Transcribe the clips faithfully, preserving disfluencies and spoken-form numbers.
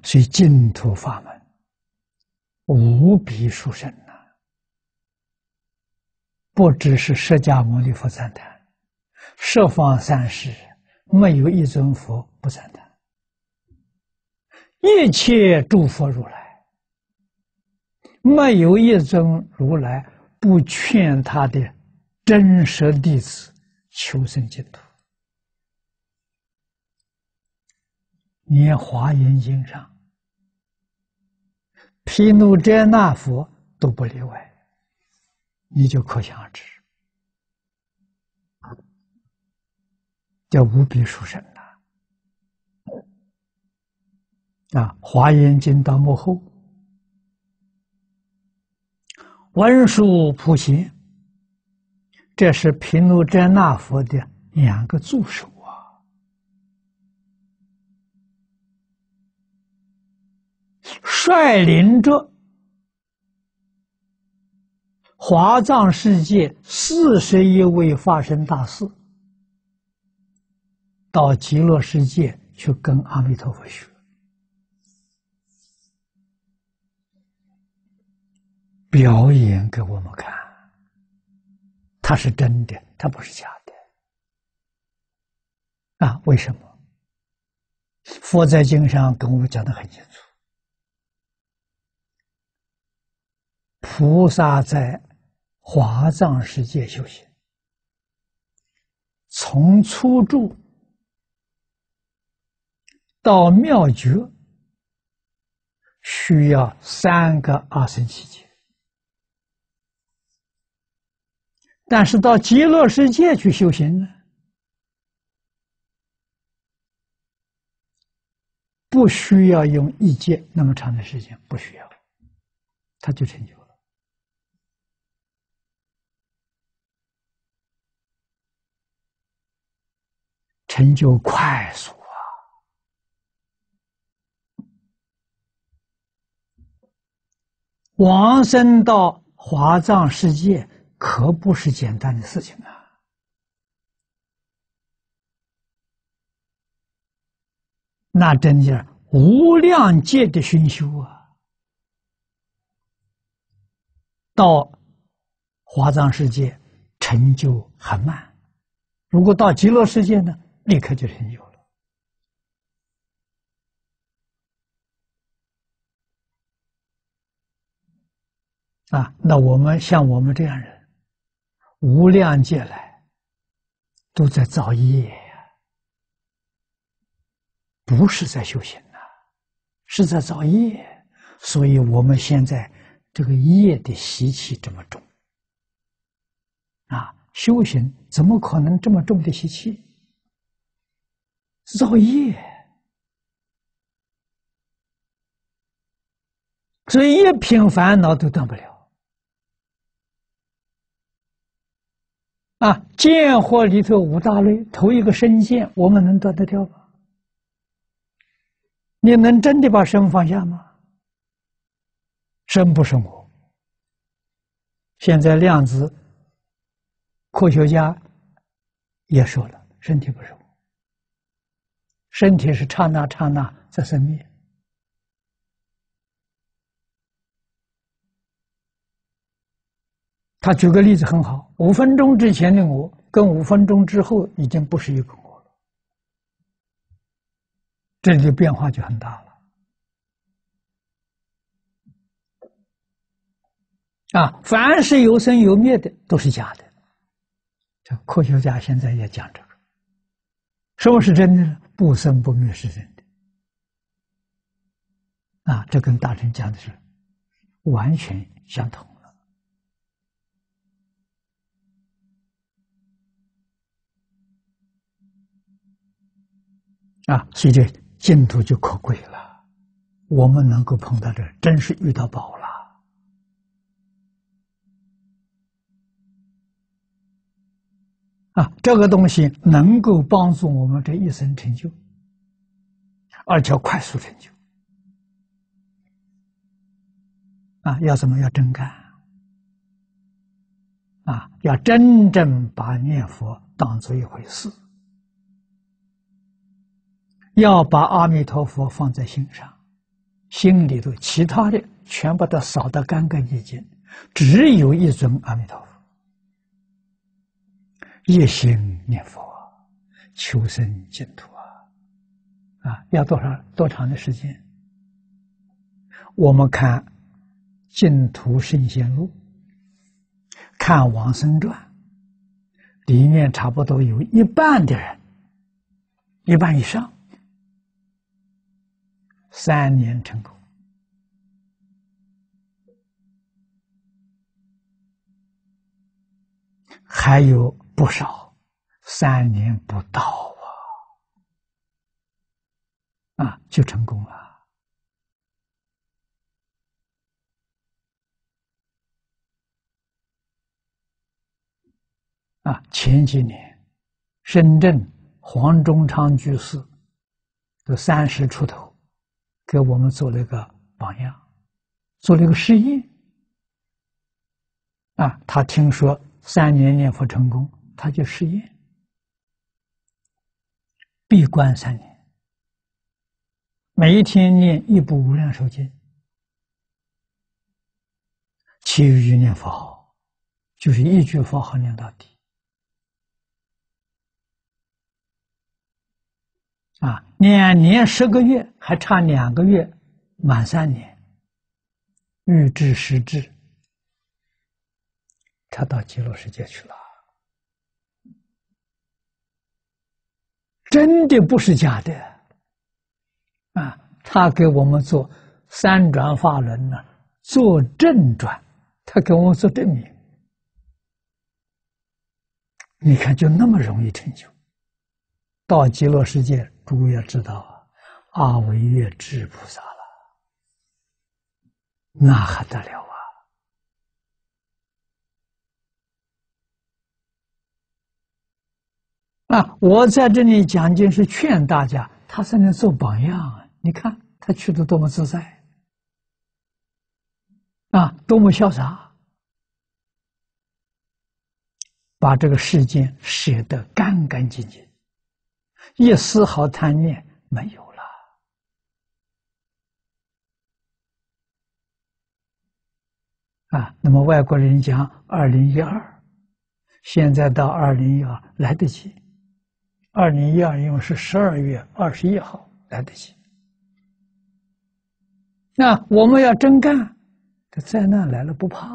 所以净土法门无比殊胜呐、啊！不只是释迦牟尼佛赞叹，十方三世没有一尊佛不赞叹，一切诸佛如来没有一尊如来不劝他的真实弟子求生净土。连华严经上毗卢遮那佛都不例外，你就可想而知，叫无比殊胜呐！啊，华严经到末后，文殊普贤，这是毗卢遮那佛的两个助手啊。率领着华藏世界四十一位法身大士到极乐世界去跟阿弥陀佛学，表演给我们看，它是真的，它不是假的啊！为什么？佛在经上跟我们讲得很清楚，菩萨在华藏世界修行，从初住到妙觉，需要三个阿僧祇劫。但是到极乐世界去修行呢，不需要用一劫那么长的时间，不需要，他就成就了。成就快速啊！往生到华藏世界可不是简单的事情啊！那真是无量劫的熏修啊！到华藏世界成就很慢，如果到极乐世界呢，立刻就成就了。啊，那我们像我们这样人，无量劫来都在造业呀，不是在修行呐、啊，是在造业。所以我们现在这个业的习气这么重啊，修行怎么可能这么重的习气？造业，所以一品烦恼都断不了。啊，见惑里头五大类，头一个身见，我们能断得掉吗？你能真的把身放下吗？身不是我。现在量子科学家也说了，身体不是我，身体是刹那刹那在生灭。他举个例子很好，五分钟之前的我跟五分钟之后已经不是一个我了，这里的变化就很大了。啊，凡是有生有灭的都是假的，这科学家现在也讲这个。什么是真的呢？不生不灭是真的。啊，这跟大乘讲的是完全相同。啊，所以这净土就可贵了。我们能够碰到这，真是遇到宝了。啊，这个东西能够帮助我们这一生成就，而且快速成就。啊，要怎么？要真干。啊，要真正把念佛当作一回事。要把阿弥陀佛放在心上， 心里头其他的全把它扫得干干净净，只有一尊阿弥陀佛，一心念佛，求生净土啊！啊，要多少多长的时间？我们看《净土圣贤录》，看《往生传》，里面差不多有一半的人，一半以上，三年成功。还有不少三年不到啊，啊就成功了。啊，前几年深圳黄忠昌居士都三十出头，给我们做了一个榜样，做了一个实验。啊，他听说三年念佛成功，他就实验，闭关三年，每一天念一部无量寿经，其余念佛号，就是一句佛号念到底。啊，两年十个月，还差两个月，满三年，欲知时至，他到极乐世界去了，真的不是假的啊！他给我们做三转法轮呢，做正转，他给我们做证明。你看，就那么容易成就。到极乐世界，诸位要知道啊，阿惟越致菩萨了，那还得了啊！啊，我在这里讲经是劝大家，他在那做榜样啊！你看他去的多么自在啊，多么潇洒，把这个世间舍得干干净净，一丝毫贪念没有了啊！那么外国人讲二零一二，现在到二零一二来得及。二零一二因为是十二月二十一号，来得及。那我们要真干，这灾难来了不怕，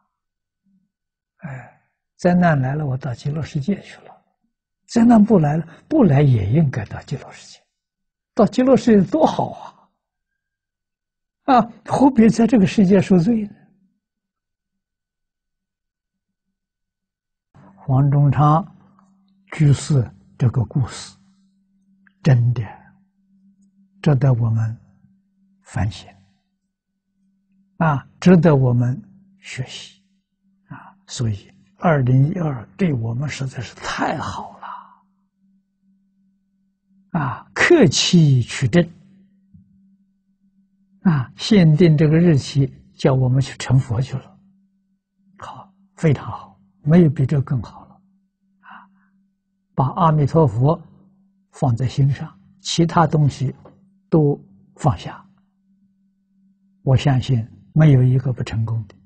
哎，灾难来了，我到极乐世界去了；灾难不来了，不来也应该到极乐世界。到极乐世界多好啊！啊，何必在这个世界受罪呢？黄忠昌居士这个故事，真的值得我们反省啊，值得我们学习啊！所以二零一二对我们实在是太好了啊！克期取证啊，限定这个日期，叫我们去成佛去了，好，非常好，没有比这更好了啊！把阿弥陀佛放在心上，其他东西都放下，我相信没有一个不成功的。